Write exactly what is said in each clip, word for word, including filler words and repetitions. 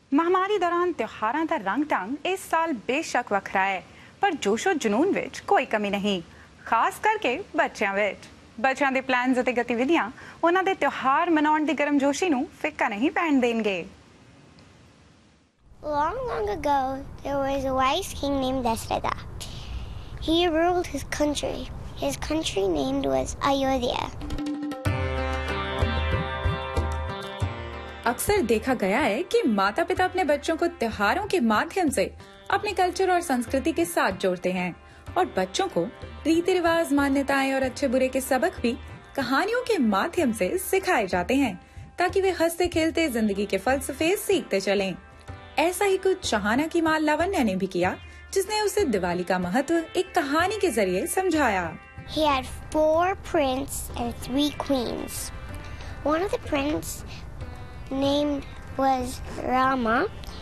महामारी दौरान त्योहारां ਦਾ रंग ढंग इस साल बेशक ਵੱਖਰਾ है, पर जोशो जुनून ਵਿੱਚ कोई कमी नहीं, खास करके ਬੱਚਿਆਂ ਵਿੱਚ। ਬੱਚਿਆਂ ਦੇ ਪਲਾਨਸ ਅਤੇ ਗਤੀਵਿਧੀਆਂ ਉਹਨਾਂ ਦੇ ਤਿਉਹਾਰ ਮਨਾਉਣ ਦੀ ਗਰਮਜੋਸ਼ੀ ਨੂੰ ਫਿੱਕਾ ਨਹੀਂ ਪੈਣ ਦੇਣਗੇ। Long, long ago, there was a wise king named Dasratha. He ruled his country. His country named was Ayodhya. अक्सर देखा गया है कि माता पिता अपने बच्चों को त्योहारों के माध्यम से अपने कल्चर और संस्कृति के साथ जोड़ते हैं और बच्चों को रीति रिवाज, मान्यताएं और अच्छे बुरे के सबक भी कहानियों के माध्यम से सिखाए जाते हैं ताकि वे हंसते खेलते जिंदगी के फलसफे सीखते चलें। ऐसा ही कुछ शहाना की मां लावण्या ने भी किया, जिसने उसे दिवाली का महत्व एक कहानी के जरिए समझाया। He had four princes and three queens. One of the princes named was Rama.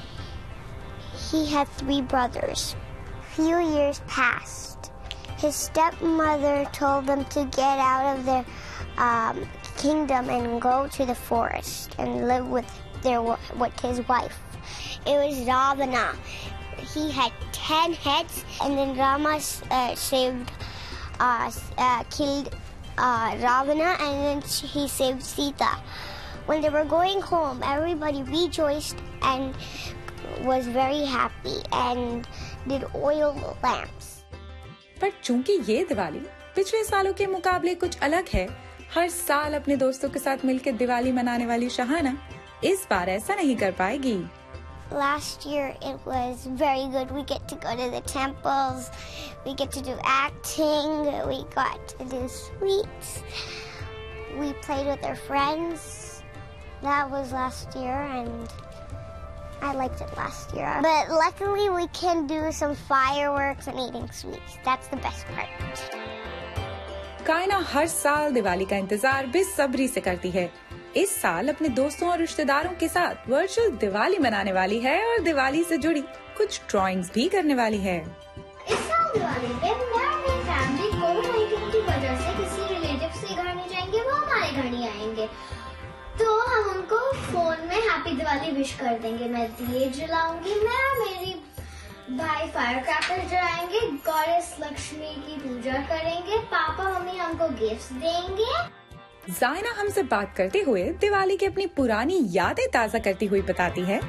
He had three brothers. Few years passed. His stepmother told them to get out of their um, kingdom and go to the forest and live with their with his wife. It was Ravana. He had ten heads, and then Rama uh, saved, uh, uh, killed uh, Ravana, and then he saved Sita. When they were going home, everybody rejoiced and was very happy and did oil lamps. पर चूंकि ये दिवाली पिछले सालों के मुकाबले कुछ अलग है, हर साल अपने दोस्तों के साथ मिलकर दिवाली मनाने वाली शहाना इस बार ऐसा नहीं कर पाएगी। Last year it was very good. We get to go to the temples, we get to do acting, we got to do sweets, we played with our friends. That was last year and I liked it last year. But luckily we can do some fireworks and eating sweets. That's the best part. कायना हर साल दिवाली का इंतजार बेसब्री से करती है। इस साल अपने दोस्तों और रिश्तेदारों के साथ वर्चुअल दिवाली मनाने वाली है और दिवाली से जुड़ी कुछ ड्राइंग्स भी करने वाली है। इस साल दिवाली पे मैं और मेरी फैमिली कोविड नाइनटीन की वजह से किसी रिलेटिव के घर नहीं जाएंगे, वो हमारे घर नहीं आएंगे, तो हम उनको फोन में हैप्पी दिवाली विश कर देंगे। मैं दिए जलाऊंगी, मैं और मेरी भाई फायर क्रैकर्स जलाएंगे, गॉडेस लक्ष्मी की पूजा करेंगे, पापा मम्मी हमको गिफ्ट्स देंगे। जायना हमसे बात करते हुए दिवाली की अपनी पुरानी यादें ताज़ा करती हुई बताती है।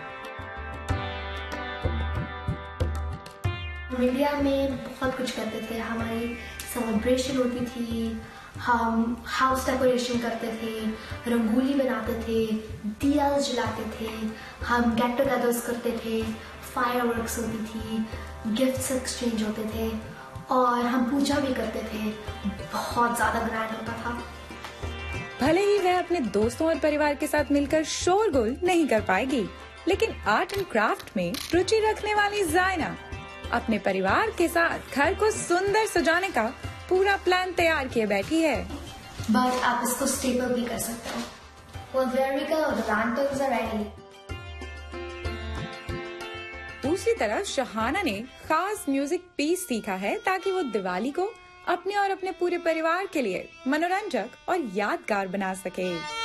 इंडिया में बहुत कुछ करते थे, हमारी सेलिब्रेशन होती थी, हम हाउस डेकोरेशन करते थे, रंगोली बनाते थे, दिया जलाते थे, हम गेट टुगेदर्स करते थे, फायरवर्क्स होती थी, गिफ्ट्स एक्सचेंज होते थे और हम पूजा भी करते थे। बहुत ज्यादा ग्रैंड होता था। भले ही वह अपने दोस्तों और परिवार के साथ मिलकर शोरगुल नहीं कर पाएगी, लेकिन आर्ट एंड क्राफ्ट में रुचि रखने वाली जायना अपने परिवार के साथ घर को सुंदर सजाने का पूरा प्लान तैयार किए बैठी है। बट आप इसको स्टेबल भी कर सकते हो। Well, there we go. The lanterns are ready. दूसरी तरफ शहाना ने खास म्यूजिक पीस सीखा है ताकि वो दिवाली को अपने और अपने पूरे परिवार के लिए मनोरंजक और यादगार बना सके।